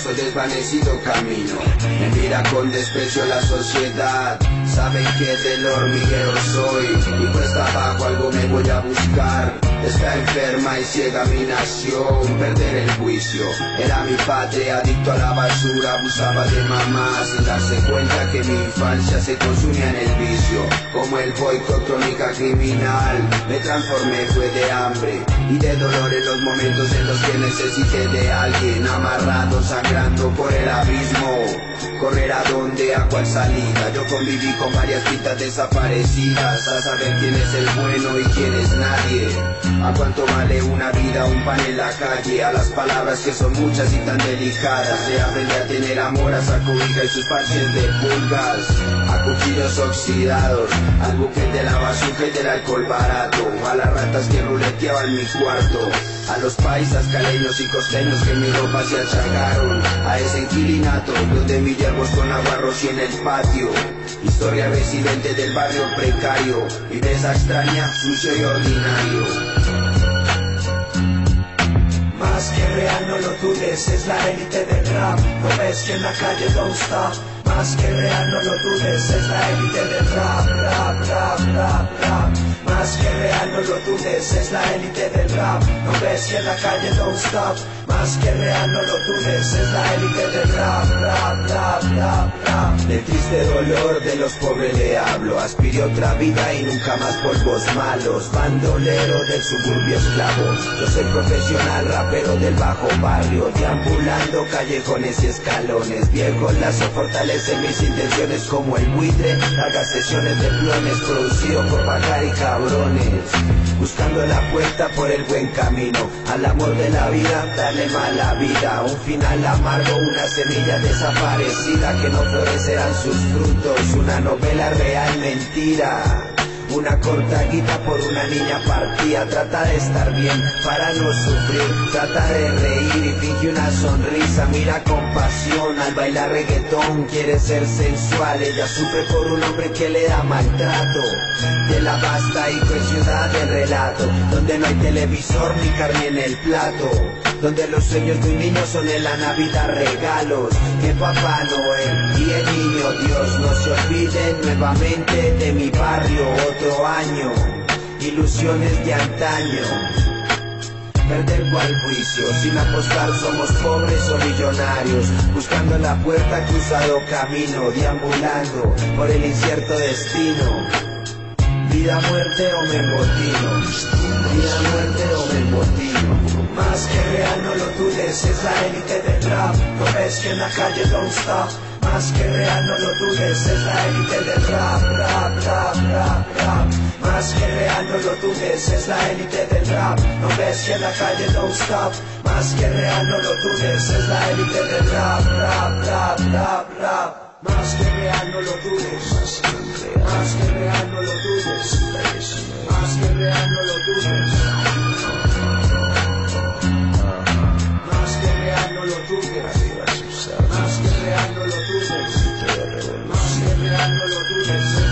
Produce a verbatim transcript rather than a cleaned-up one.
paso desvanecido camino. Me mira con desprecio la sociedad, saben que del hormiguero soy, y cuesta abajo algo me voy a buscar. Está enferma y ciega mi nación, perder el juicio. Era mi padre adicto a la basura, abusaba de mamá sin darse cuenta que mi infancia se consumía en el vicio. Como el boicot, crónica criminal, me transformé, fue de hambre y de dolor en los momentos en los que necesité de alguien. Amarrado, sangrando por el abismo, correr a dónde, a cuál salida. Yo conviví con varias pintas desaparecidas, a saber quién es el bueno y quién es nadie. ¿A cuánto vale una vida, un pan en la calle? A las palabras que son muchas y tan delicadas. Se aprende a tener amor, a sacudida y sus parches de pulgas, a cuchillos oxidados, al buque de la bazooka y del alcohol barato, a las ratas que ruleteaban mi cuarto, a los paisas, caleños y costeños que mi ropa se achagaron, a ese inquilinato donde mi hierbos con agua rocié en el patio. Historia residente del barrio precario, viveza extraña, sucio y ordinario. Más que real, no lo dudes, es la élite del rap. No ves que en la calle don't stop. Más que real, no lo dudes, es la élite del rap, rap, rap, rap, rap. Más que real, no lo dudes, es la élite del rap. No ves que en la calle don't stop. Más que real, no lo dudes, es la élite del rap, rap, rap, rap, rap. Del triste dolor de los pobres le hablo, aspiré otra vida y nunca más polvos malos. Bandolero del suburbio esclavo, yo soy profesional rapero del bajo barrio, deambulando callejones y escalones. Viejo lazo fortalece mis intenciones como el buitre, largas sesiones de clones producido por Bacar y cabrones. Buscando la puerta por el buen camino, al amor de la vida, darle mala vida, un final amargo, una semilla desaparecida que no florecerán sus frutos, una novela real mentira. Una corta guita por una niña partida, trata de estar bien para no sufrir, trata de reír y finge una sonrisa, mira con pasión al bailar reggaetón, quiere ser sensual, ella sufre por un hombre que le da maltrato. De la vasta y cruel ciudad del relato, donde no hay televisor ni carne en el plato, donde los sueños de un niño son en la Navidad regalos que Papá Noel y el niño Dios no se olviden nuevamente de mi barrio. Otro año, ilusiones de antaño, perder cual juicio, sin apostar somos pobres o millonarios, buscando la puerta, cruzado camino, deambulando por el incierto destino. Vida, muerte o me embotino, vida, muerte o me embotino. Más que real, no lo dudes, es la élite del rap. No ves que en la calle don't stop. Más que real, no lo dudes, es la élite del rap, rap, rap, rap, rap. Más que real, no lo dudes, es la élite del rap. No ves que en la calle don't stop. Más que real, no lo dudes, es la élite del rap, rap, rap, rap, rap. Más que real, no lo dudes, más que real, no lo dudes, más que real, no lo dudes. Más que real, no lo dudes, más que real, no lo dudes, más que real, no lo dudes.